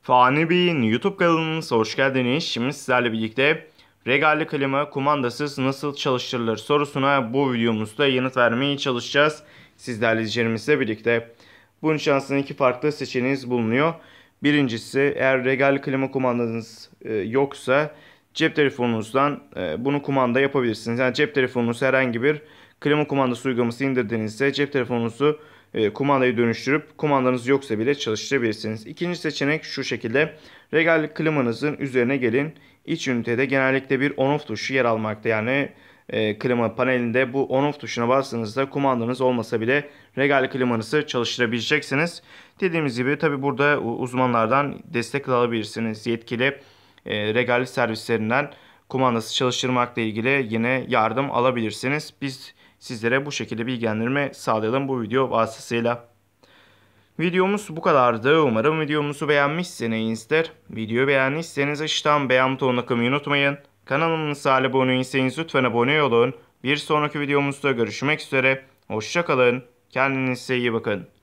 Fani Bey'in YouTube kanalımıza hoş geldiniz. Şimdi sizlerle birlikte Regal'li klima kumandasız nasıl çalıştırılır sorusuna bu videomuzda yanıt vermeye çalışacağız. Sizlerle izleyicilerimizle birlikte. Bunun için aslında iki farklı seçeneğiniz bulunuyor. Birincisi, eğer Regal'li klima kumandanız yoksa cep telefonunuzdan bunu kumanda yapabilirsiniz. Yani cep telefonunuz herhangi bir klima kumandası uygulaması indirdiğinizde cep telefonunuzu kumandayı dönüştürüp kumandanız yoksa bile çalıştırabilirsiniz. İkinci seçenek şu şekilde. Regal klimanızın üzerine gelin. İç ünitede genellikle bir on-off tuşu yer almakta. Yani klima panelinde bu on-off tuşuna bastığınızda kumandanız olmasa bile Regal klimanızı çalıştırabileceksiniz. Dediğimiz gibi tabi burada uzmanlardan destek alabilirsiniz. Yetkili Regal servislerinden kumandası çalıştırmakla ilgili yine yardım alabilirsiniz. Biz sizlere bu şekilde bilgilendirme sağlayalım bu video vasıtasıyla. Videomuz bu kadardı. Umarım videomuzu beğenmişsinizdir. Videoyu beğendiyseniz aşağıdan beğen butonuna kılmayı unutmayın. Kanalımıza abone değilseniz lütfen abone olun. Bir sonraki videomuzda görüşmek üzere. Hoşça kalın. Kendinize iyi bakın.